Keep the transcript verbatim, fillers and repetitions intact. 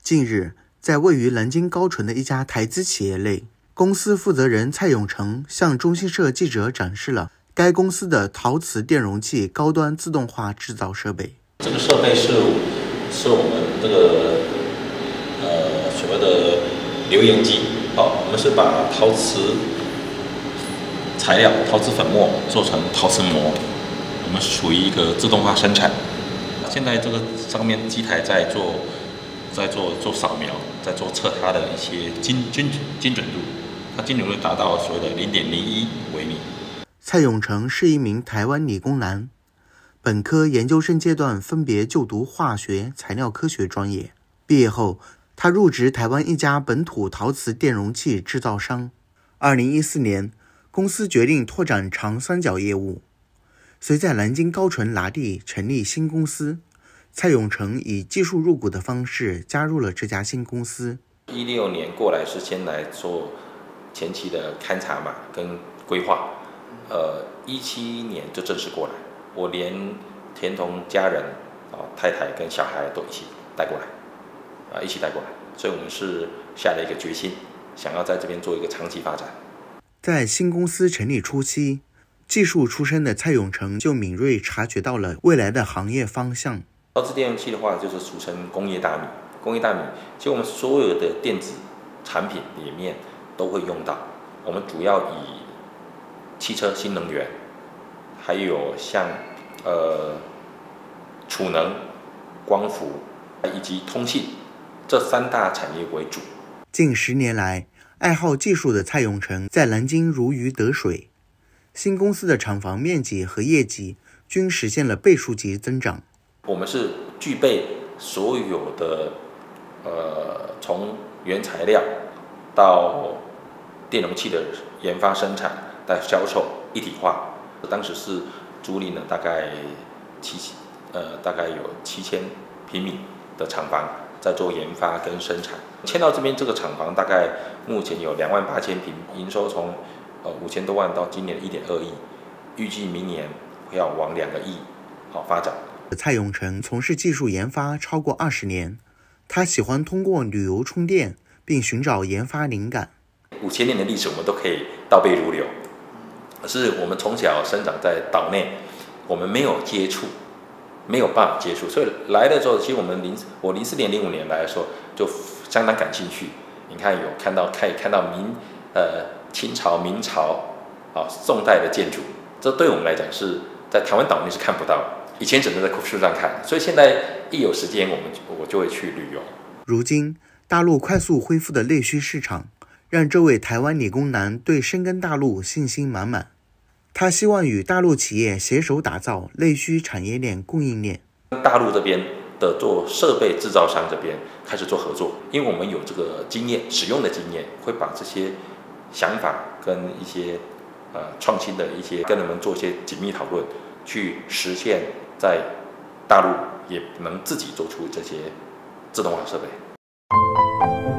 近日，在位于南京高淳的一家台资企业内，公司负责人蔡永成向中新社记者展示了该公司的陶瓷电容器高端自动化制造设备。 这个设备是是我们这个呃所谓的流研机，好，我们是把陶瓷材料、陶瓷粉末做成陶瓷膜，我们属于一个自动化生产。现在这个上面机台在做在做做扫描，在做测它的一些精精精准度，它精准度达到所谓的零点零一微米。 蔡永成是一名台湾理工男，本科、研究生阶段分别就读化学、材料科学专业。毕业后，他入职台湾一家本土陶瓷电容器制造商。二零一四年，公司决定拓展长三角业务，遂在南京高淳拿地成立新公司。蔡永成以技术入股的方式加入了这家新公司。 一六年过来是先来做前期的勘察嘛，跟规划。呃，一七年就正式过来，我连田同家人啊、太太跟小孩都一起带过来，啊，一起带过来，所以我们是下了一个决心，想要在这边做一个长期发展。 在新公司成立初期，技术出身的蔡永成就敏锐察觉到了未来的行业方向。 陶瓷电容器的话，就是俗称工业大米。工业大米，其实我们所有的电子产品里面都会用到。我们主要以汽车、新能源，还有像呃储能、光伏以及通信这三大产业为主。 近十年来，爱好技术的蔡永成在南京如鱼得水，新公司的厂房面积和业绩均实现了倍数级增长。 我们是具备所有的呃从原材料到电容器的研发、生产到销售一体化。当时是租赁了大概七呃大概有七千平米的厂房，在做研发跟生产。迁到这边这个厂房大概目前有两万八千平，营收从呃五千多万到今年一点二亿，预计明年会要往两个亿好发展。 蔡永成从事技术研发超过二十年，他喜欢通过旅游充电，并寻找研发灵感。 五千年的历史我们都可以倒背如流，可是我们从小生长在岛内，我们没有接触，没有办法接触，所以来的时候，其实我们零我零四年、零五年来的时候就相当感兴趣。你看有看到可以看到明呃清朝、明朝啊、宋代的建筑，这对我们来讲是在台湾岛内是看不到的。以前只能在书上看，所以现在一有时间，我们我就会去旅游。 如今，大陆快速恢复的内需市场，让这位台湾理工男对深耕大陆信心满满。他希望与大陆企业携手打造内需产业链供应链。 大陆这边的做设备制造商这边开始做合作，因为我们有这个经验、使用的经验，会把这些想法跟一些呃创新的一些跟他们做一些紧密讨论，去实现。在大陆也能自己做出这些自动化设备。